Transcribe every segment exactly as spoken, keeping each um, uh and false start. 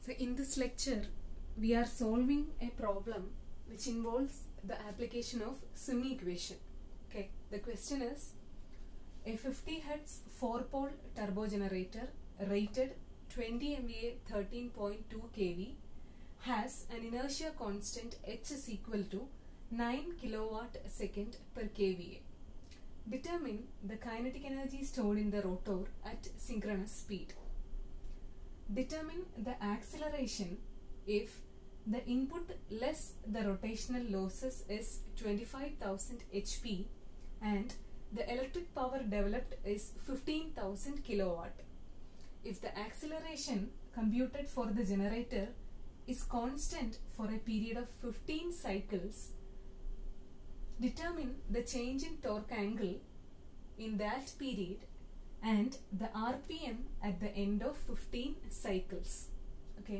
So in this lecture, we are solving a problem which involves the application of swing equation. Okay, the question is, a fifty hertz four pole turbo generator rated twenty M V A thirteen point two K V has an inertia constant H is equal to nine kilowatt second per K V A. Determine the kinetic energy stored in the rotor at synchronous speed. Determine the acceleration if the input less the rotational losses is twenty-five thousand H P and the electric power developed is fifteen thousand kilowatt. If the acceleration computed for the generator is constant for a period of fifteen cycles, determine the change in torque angle in that period and the R P M at the end of fifteen cycles. Okay.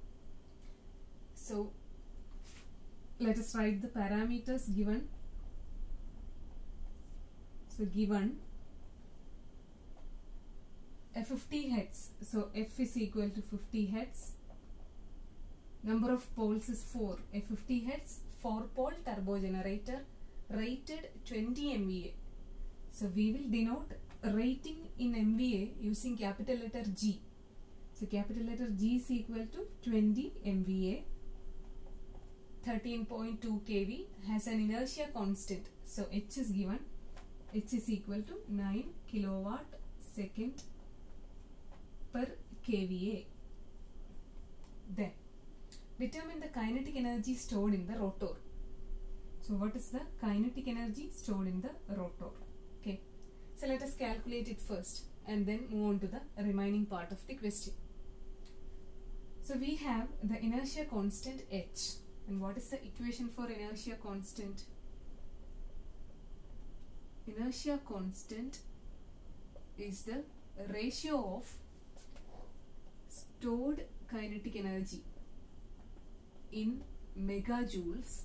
So let us write the parameters given. So given a fifty hertz, so F is equal to fifty hertz. Number of poles is four. A fifty hertz four pole turbo generator rated twenty M V A. So we will denote rating in M V A using capital letter G. So capital letter G is equal to twenty M V A. thirteen point two K V has an inertia constant. So H is given. H is equal to nine kilowatt second per K V A. Then determine the kinetic energy stored in the rotor. So what is the kinetic energy stored in the rotor? Okay. So let us calculate it first and then move on to the remaining part of the question. So we have the inertia constant H. And what is the equation for inertia constant? Inertia constant is the ratio of stored kinetic energy in megajoules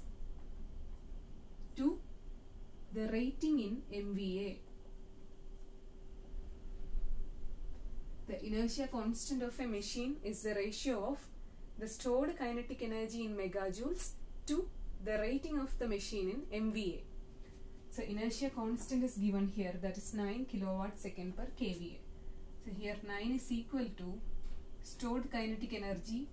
to the rating in M V A. The inertia constant of a machine is the ratio of the stored kinetic energy in megajoules to the rating of the machine in M V A. So inertia constant is given here, that is nine kilowatt second per K V A. So here nine is equal to stored kinetic energy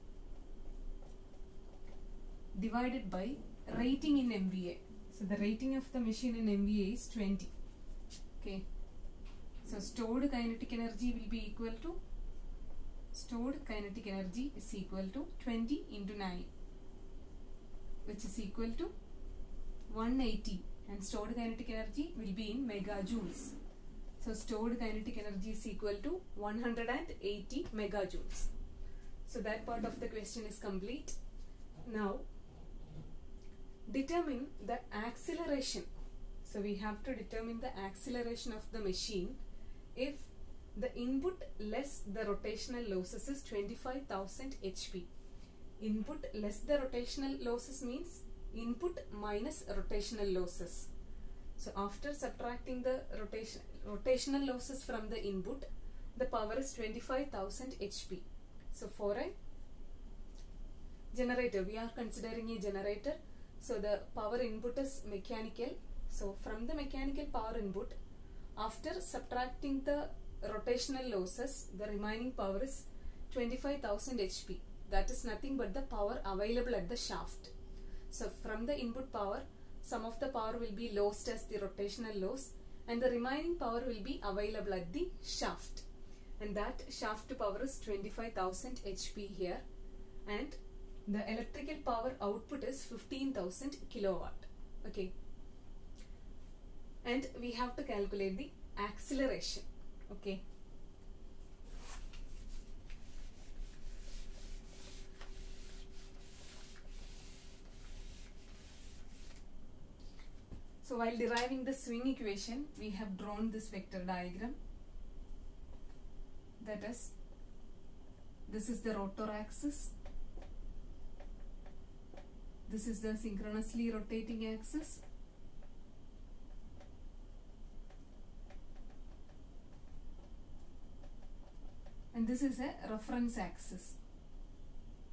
divided by rating in M V A. So the rating of the machine in M V A is twenty. Okay. So stored kinetic energy will be equal to stored kinetic energy is equal to twenty into nine, which is equal to one hundred eighty, and stored kinetic energy will be in megajoules. So stored kinetic energy is equal to one hundred eighty megajoules. So that part of the question is complete. Now determine the acceleration. So we have to determine the acceleration of the machine if the input less the rotational losses is twenty-five thousand H P. Input less the rotational losses means input minus rotational losses. So after subtracting the rotation, rotational losses from the input, the power is twenty-five thousand H P. So for a generator, we are considering a generator. So the power input is mechanical. So from the mechanical power input, after subtracting the rotational losses, the remaining power is twenty-five thousand H P. That is nothing but the power available at the shaft. So from the input power, some of the power will be lost as the rotational loss and the remaining power will be available at the shaft. And that shaft power is twenty-five thousand H P here, and the electrical power output is fifteen thousand kilowatt. Okay. And we have to calculate the acceleration. Okay. So while deriving the swing equation, we have drawn this vector diagram. That is, this is the rotor axis. This is the synchronously rotating axis. And this is a reference axis.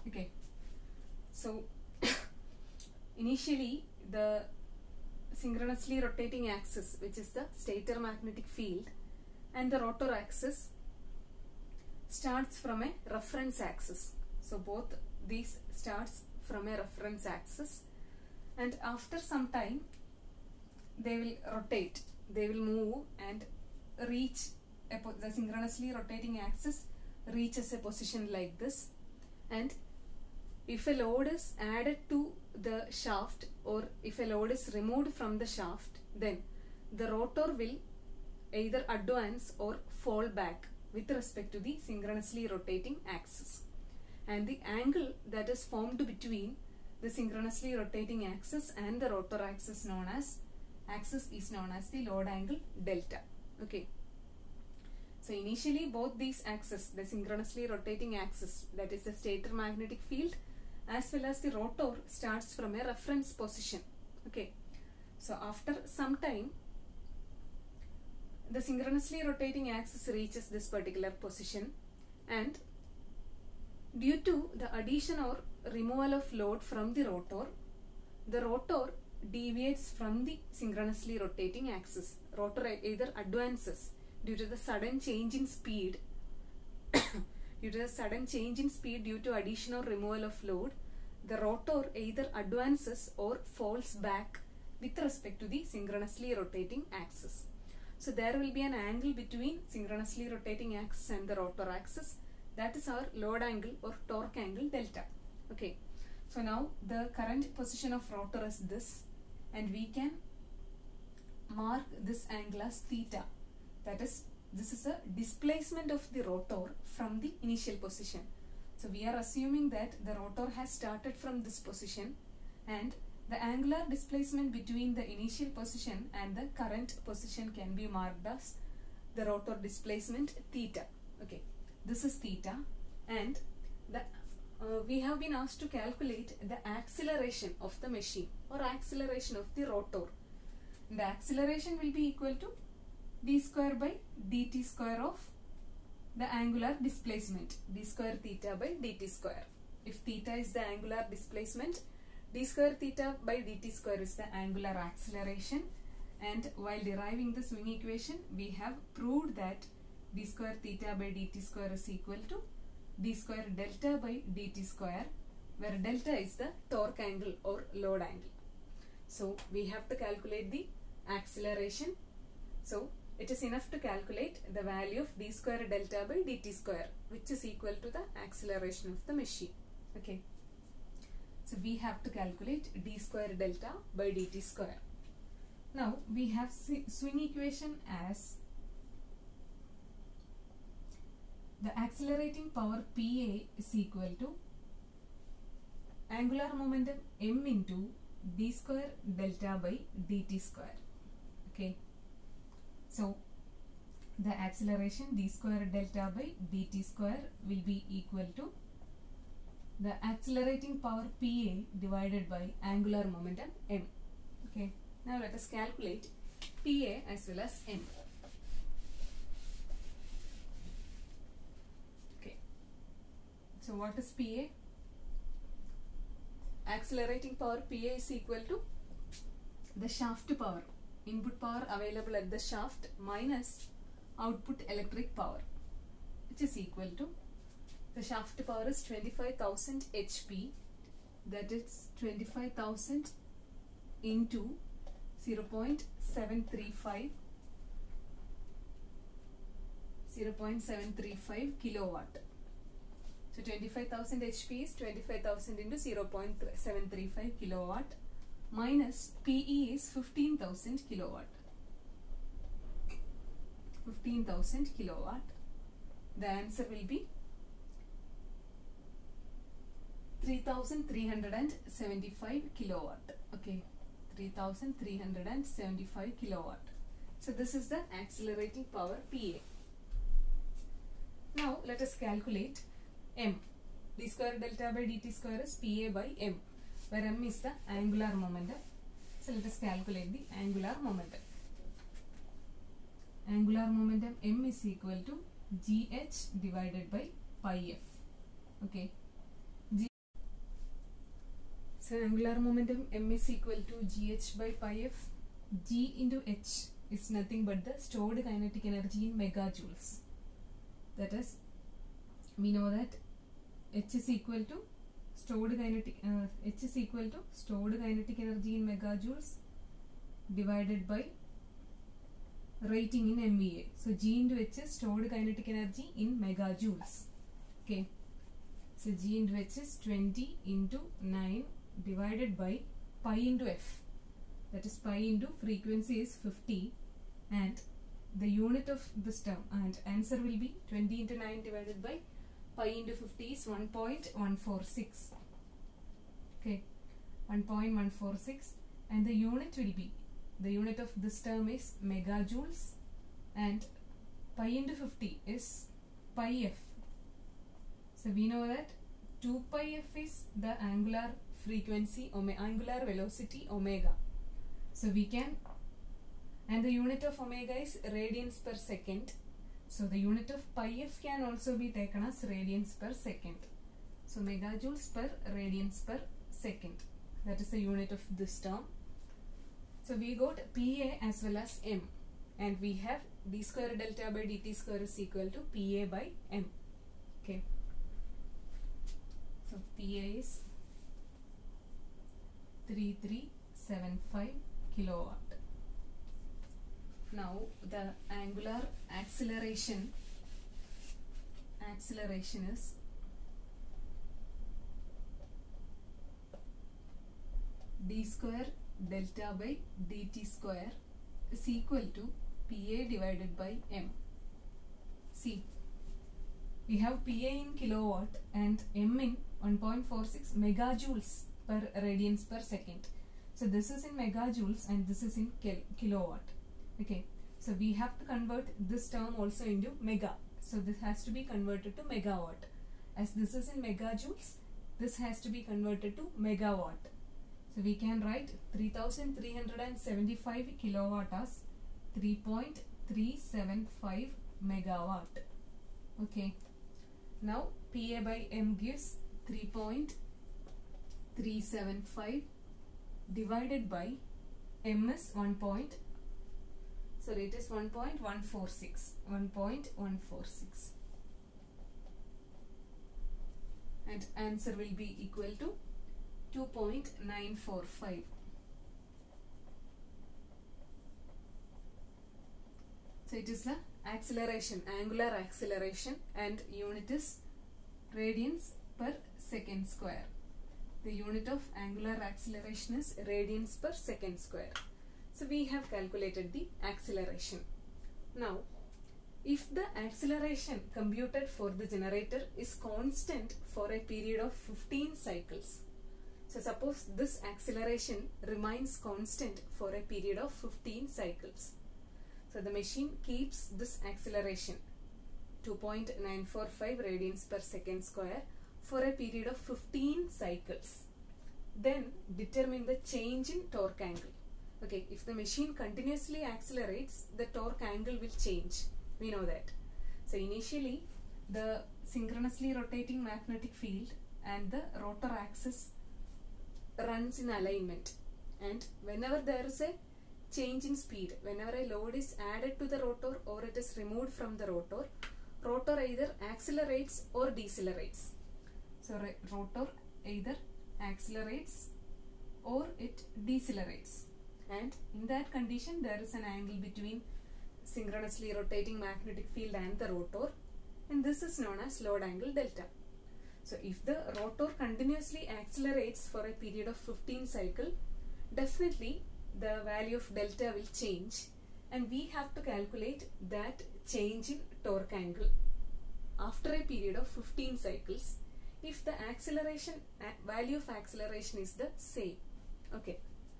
Okay, so initially the synchronously rotating axis, which is the stator magnetic field, and the rotor axis starts from a reference axis. So both these starts from a reference axis, and after some time they will rotate, they will move and reach a po the synchronously rotating axis reaches a position like this, and if a load is added to the shaft or if a load is removed from the shaft, then the rotor will either advance or fall back with respect to the synchronously rotating axis, and the angle that is formed between the synchronously rotating axis and the rotor axis known as axis is known as the load angle delta. Okay, so initially both these axes, the synchronously rotating axis, that is the stator magnetic field, as well as the rotor, starts from a reference position. Okay, so after some time the synchronously rotating axis reaches this particular position, and due to the addition or removal of load from the rotor, the rotor deviates from the synchronously rotating axis. Rotor either advances due to the sudden change in speed due to the sudden change in speed due to addition or removal of load, the rotor either advances or falls back with respect to the synchronously rotating axis. So there will be an angle between synchronously rotating axis and the rotor axis. That is our load angle or torque angle delta. Okay, so now the current position of rotor is this, and we can mark this angle as theta. That is, this is a displacement of the rotor from the initial position. So we are assuming that the rotor has started from this position, and the angular displacement between the initial position and the current position can be marked as the rotor displacement theta. Okay, this is theta, and the uh, we have been asked to calculate the acceleration of the machine or acceleration of the rotor. And the acceleration will be equal to d square by dt square of the angular displacement, d square theta by dt square. If theta is the angular displacement, d square theta by dt square is the angular acceleration, and while deriving the swing equation we have proved that d square theta by dt square is equal to d square delta by dt square, where delta is the torque angle or load angle. So we have to calculate the acceleration. So it is enough to calculate the value of d square delta by dt square, which is equal to the acceleration of the machine. Okay, so we have to calculate d square delta by dt square. Now we have swing equation as the accelerating power Pa is equal to angular momentum m into d square delta by dt square. Okay, so the acceleration d square delta by dt square will be equal to the accelerating power Pa divided by angular momentum m. Okay, now let us calculate Pa as well as m. Okay, so what is Pa? Accelerating power Pa is equal to the shaft power, input power available at the shaft minus output electric power, which is equal to the shaft power is twenty-five thousand H P, that is twenty-five thousand into zero point seven three five kilowatt. So twenty-five thousand H P is twenty-five thousand into zero point seven three five kilowatt minus P E is fifteen thousand kilowatt. fifteen thousand kilowatt. The answer will be three thousand three hundred seventy-five kilowatt. Okay, three thousand three hundred seventy-five kilowatt. So this is the accelerating power Pa. Now let us calculate m. D square delta by dt square is Pa by m, where m is the angular momentum. So let us calculate the angular momentum. Angular momentum m is equal to gh divided by pi f. Okay, So angular momentum m is equal to gh by pi f. G into h is nothing but the stored kinetic energy in megajoules. That is, we know that h is equal to stored kinetic uh, h is equal to stored kinetic energy in megajoules divided by rating in M V A. So G into h is stored kinetic energy in megajoules. Okay. So G into h is twenty into nine divided by pi into f. That is, pi into frequency is fifty, and the unit of this term and answer will be twenty into nine divided by pi into fifty is one point one four six. Okay, one point one four six, and the unit will be, the unit of this term is megajoules, and pi into fifty is pi f. So we know that two pi f is the angular frequency, omega, angular velocity omega. So we can, and the unit of omega is radians per second. So the unit of pi f can also be taken as radians per second. So megajoules per radians per second. That is the unit of this term. So we got P A as well as M, and we have d square delta by dt square is equal to P A by M. Okay. So P A is three three seven five kilowatt. Now the angular acceleration acceleration is d square delta by dt square is equal to P A divided by M. See, we have P A in kilowatt and M in one point four six megajoules per radians per second. So this is in megajoules and this is in kil kilowatt. Okay, so we have to convert this term also into mega. So this has to be converted to megawatt. As this is in megajoules, this has to be converted to megawatt. So we can write three thousand three hundred seventy-five kilowatt as three point three seven five megawatt. Okay. Now P A by M gives three point three seven five divided by M is one point, sorry, it is one point one four six. one point one four six. And answer will be equal to two point nine four five. So it is the acceleration, angular acceleration, and unit is radians per second square. The unit of angular acceleration is radians per second square. So we have calculated the acceleration. Now, if the acceleration computed for the generator is constant for a period of fifteen cycles, so suppose this acceleration remains constant for a period of fifteen cycles. So the machine keeps this acceleration two point nine four five radians per second square for a period of fifteen cycles. Then determine the change in torque angle. Okay, if the machine continuously accelerates, the torque angle will change. We know that. So initially, the synchronously rotating magnetic field and the rotor axis runs in alignment, and whenever there is a change in speed, whenever a load is added to the rotor or it is removed from the rotor, rotor either accelerates or decelerates. So rotor either accelerates or it decelerates, and in that condition there is an angle between synchronously rotating magnetic field and the rotor, and this is known as load angle delta. So if the rotor continuously accelerates for a period of fifteen cycles, definitely the value of delta will change, and we have to calculate that change in torque angle after a period of fifteen cycles if the acceleration value of acceleration is the same. Okay.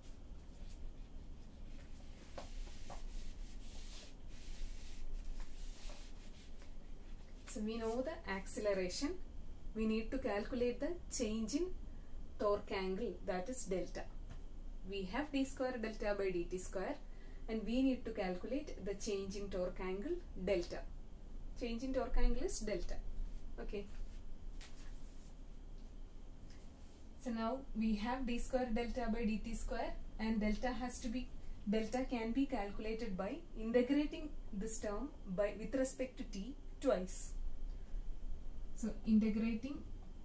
So we know the acceleration. We need to calculate the change in torque angle, that is delta. We have d square delta by dt square, and we need to calculate the change in torque angle delta. Change in torque angle is delta. Okay. So now we have d square delta by dt square, and delta has to be delta can be calculated by integrating this term by with respect to t twice. So integrating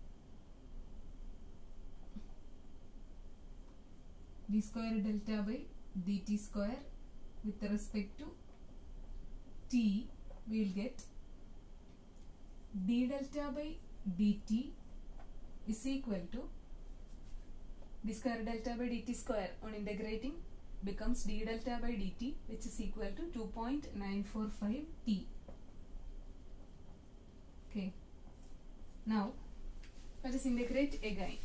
d square delta by dt square with respect to t, we will get d delta by dt is equal to d square delta by dt square on integrating becomes d delta by dt, which is equal to two point nine four five t. Okay. Now let us integrate again.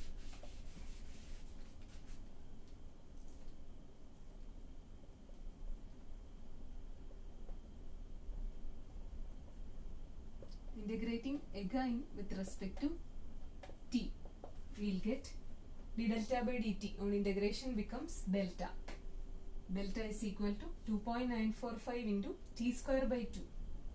Integrating again with respect to t, we will get d delta by dt on integration becomes delta. Delta is equal to two point nine four five into t square by two.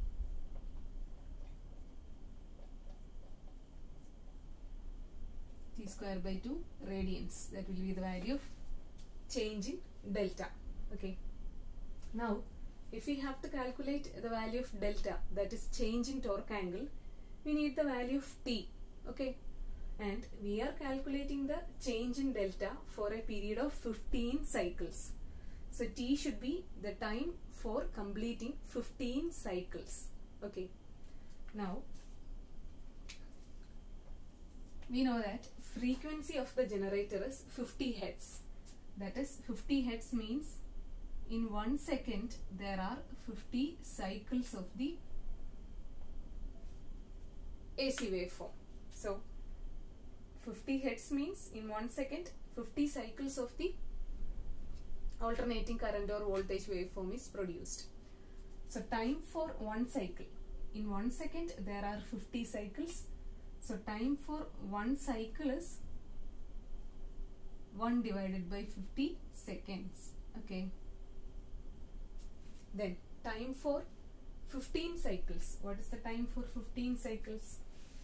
T square by two radians. That will be the value of change in delta. Okay. Now, if we have to calculate the value of delta, that is change in torque angle, we need the value of t. Okay. And we are calculating the change in delta for a period of fifteen cycles. So t should be the time for completing fifteen cycles. Okay. Now, we know that frequency of the generator is fifty hertz. That is, fifty hertz means in one second there are fifty cycles of the A C waveform. So fifty hertz means in one second fifty cycles of the alternating current or voltage waveform is produced. So time for one cycle, in one second there are fifty cycles. So time for one cycle is one divided by fifty seconds. Okay. Then time for fifteen cycles. What is the time for fifteen cycles?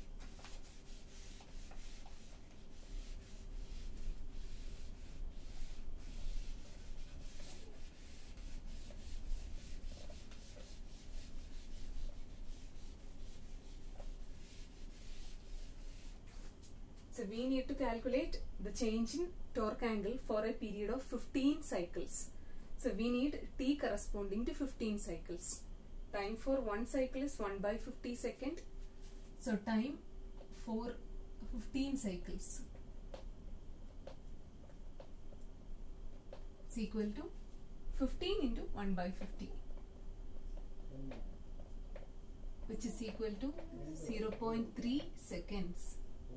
So we need to calculate the change in torque angle for a period of fifteen cycles. So we need t corresponding to fifteen cycles. Time for one cycle is one by fifty second. So time for fifteen cycles is equal to fifteen into one by fifty, which is equal to zero point three seconds.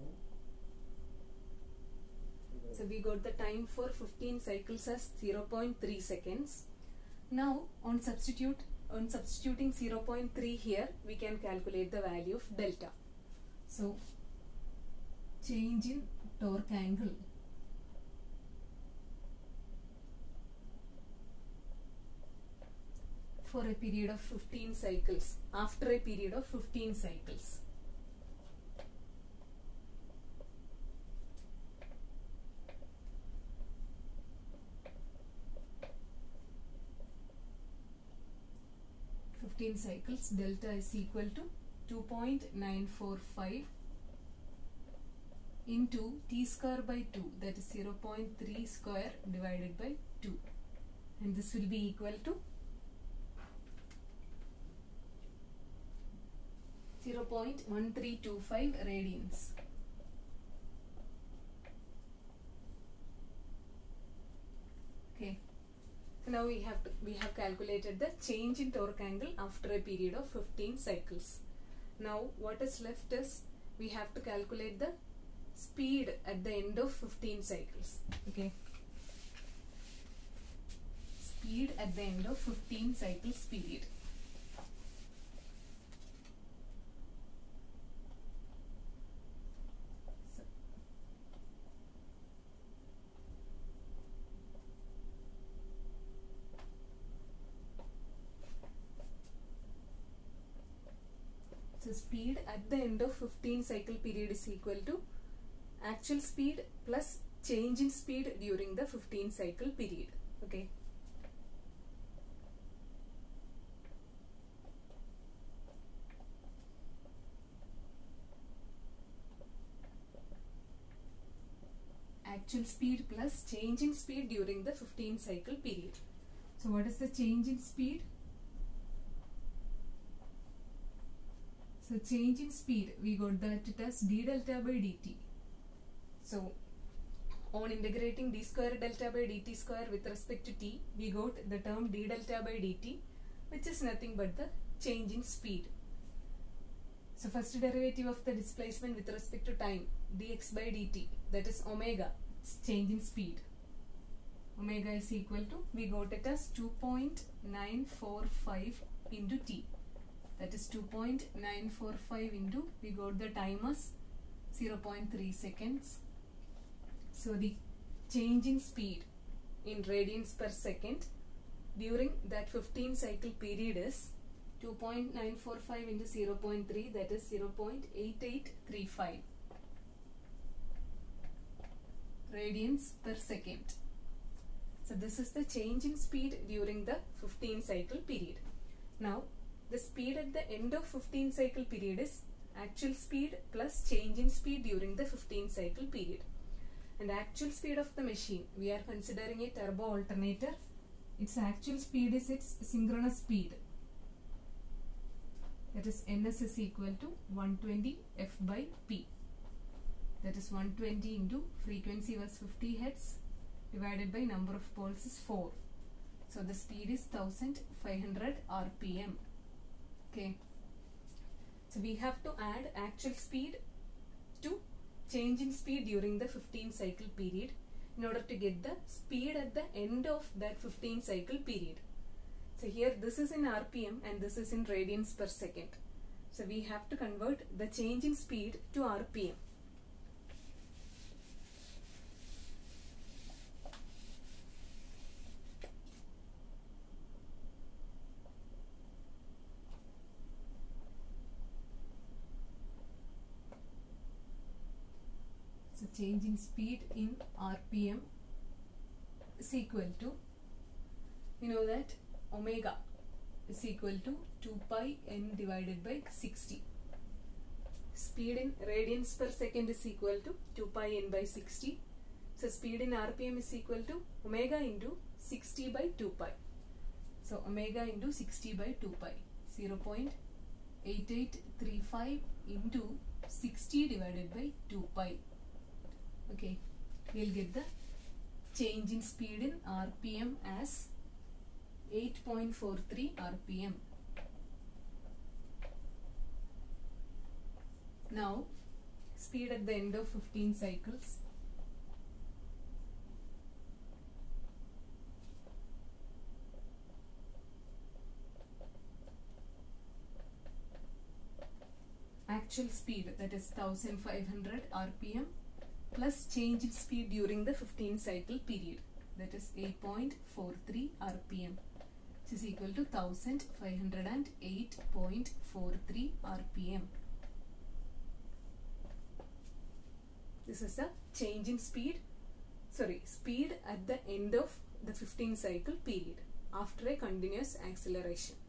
So we got the time for fifteen cycles as zero point three seconds. Now on substitute on substituting zero point three here, we can calculate the value of delta. So change in torque angle for a period of fifteen cycles, after a period of fifteen cycles. fifteen cycles, delta is equal to two point nine four five into t square by two, that is zero point three square divided by two, and this will be equal to zero point one three two five radians. Okay. So now we have to, we have calculated the change in torque angle after a period of fifteen cycles. Now what is left is we have to calculate the speed at the end of fifteen cycles. Okay. Speed at the end of fifteen cycles period. So speed at the end of fifteen cycle period is equal to, actual speed plus change in speed during the fifteen cycle period. Okay. Actual speed plus change in speed during the fifteen cycle period. So what is the change in speed? So change in speed, we got that it as d delta by dt. So on integrating d square delta by dt square with respect to t, we got the term d delta by dt, which is nothing but the change in speed. So first derivative of the displacement with respect to time, dx by dt, that is omega, change in speed. Omega is equal to, we got it as two point nine four five into t. That is two point nine four five into, we got the time as zero point three seconds. So the change in speed in radians per second during that fifteen cycle period is two point nine four five into zero point three, that is zero point eight eight three five radians per second. So this is the change in speed during the fifteen cycle period. Now the speed at the end of fifteen cycle period is actual speed plus change in speed during the fifteen cycle period. And actual speed of the machine, we are considering a turbo alternator. Its actual speed is its synchronous speed. That is Ns is equal to one hundred twenty F by P. That is one hundred twenty into frequency was fifty hertz divided by number of poles is four. So the speed is one thousand five hundred R P M. Okay. So we have to add actual speed to change in speed during the fifteen cycle period in order to get the speed at the end of that fifteen cycle period. So here this is in R P M and this is in radians per second. So we have to convert the change in speed to R P M. So change in speed in R P M is equal to, you know that omega is equal to two pi n divided by sixty. Speed in radians per second is equal to two pi n by sixty. So speed in R P M is equal to omega into sixty by two pi. So omega into sixty by two pi. zero point eight eight three five into sixty divided by two pi. Okay, we'll get the change in speed in R P M as eight point four three R P M. Now, speed at the end of fifteen cycles. Actual speed, that is one thousand five hundred R P M plus change in speed during the fifteen cycle period, that is eight point four three R P M, which is equal to one thousand five hundred eight point four three R P M. This is the change in speed, sorry, speed at the end of the fifteen cycle period after a continuous acceleration.